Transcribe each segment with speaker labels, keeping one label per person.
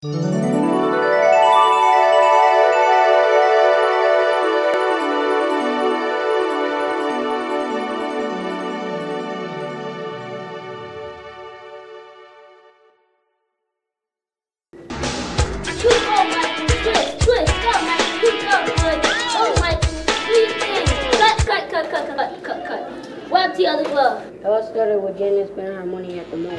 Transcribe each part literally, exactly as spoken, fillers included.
Speaker 1: What up to the other glove?
Speaker 2: It all started with Janet spending her money at the mall.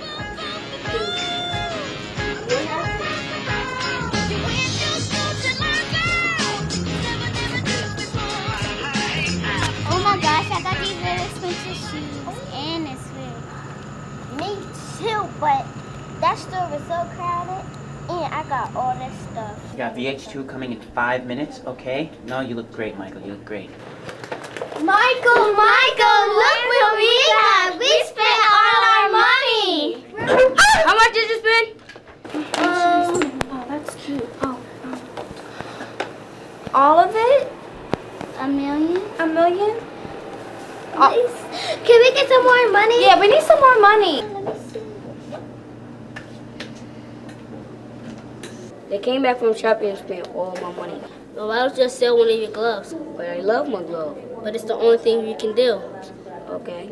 Speaker 3: Oh my gosh, I got these really expensive shoes and it's weird. Me too, but that store was so crowded and I got all this stuff.
Speaker 4: You got V H two coming in five minutes, okay? No, you look great, Michael. You look great.
Speaker 3: Michael, Michael, look what we have. We spent all our money.
Speaker 2: How much did you spend?
Speaker 1: Um, oh, that's cute. Oh, um, all of it?
Speaker 3: A million?
Speaker 1: A million?
Speaker 3: Please. Can we get some more money?
Speaker 1: Yeah, we need some more money.
Speaker 3: Let me see.
Speaker 2: They came back from shopping and spent all my money.
Speaker 1: Well, why don't you just sell one of your gloves?
Speaker 2: But I love my glove.
Speaker 1: But it's the only thing you can do.
Speaker 2: Okay.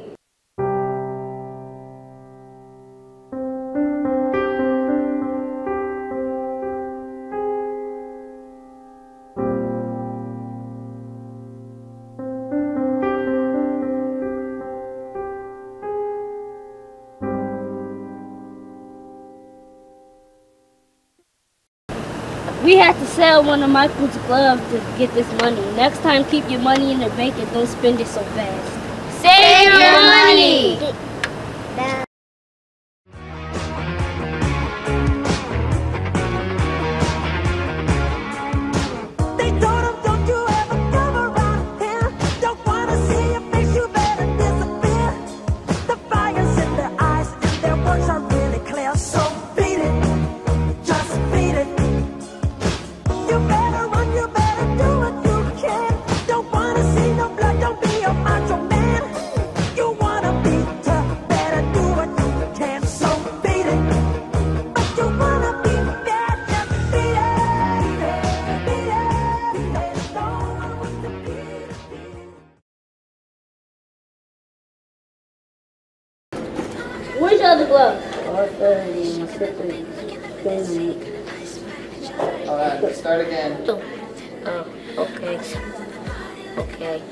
Speaker 1: We had to sell one of Michael's gloves to get this money. Next time, keep your money in the bank and don't spend it so fast.
Speaker 3: Save your money.
Speaker 5: They told him, don't you ever come around here. Don't wanna see your face, you better disappear. The fire's in their eyes and their words are really clear. So beat it, just beat it. You better run, you better do what you can. Don't wanna see no blood, don't be a macho man. You wanna be tough, better do what you can. So beat it, but you wanna be bad, just beat it, beat it, beat it. Don't know what to beat it, beat it.
Speaker 1: Where's your other glove?
Speaker 2: All started in my sister's spending me.
Speaker 6: Alright, start again.
Speaker 2: Oh, okay. Okay.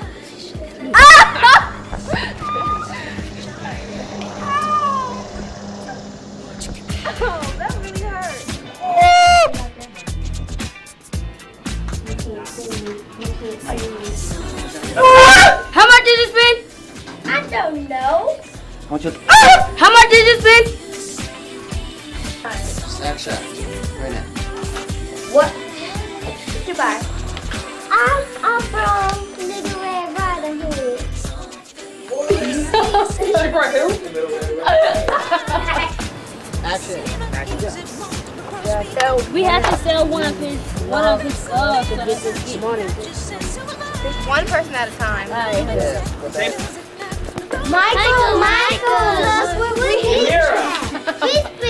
Speaker 1: Oh, that really hurt.
Speaker 2: How much did you spend?
Speaker 3: I don't know.
Speaker 4: I want you.
Speaker 2: How much did you spend?
Speaker 6: Action. Right now.
Speaker 3: What? What'd you buy? I'm, I'm from Little Red Riding Hood.
Speaker 6: Action.
Speaker 2: Yeah, so
Speaker 1: We had to sell one of his one of his gloves to get this
Speaker 2: money.
Speaker 7: One person at a time.
Speaker 3: Michael, Michael, look what we did.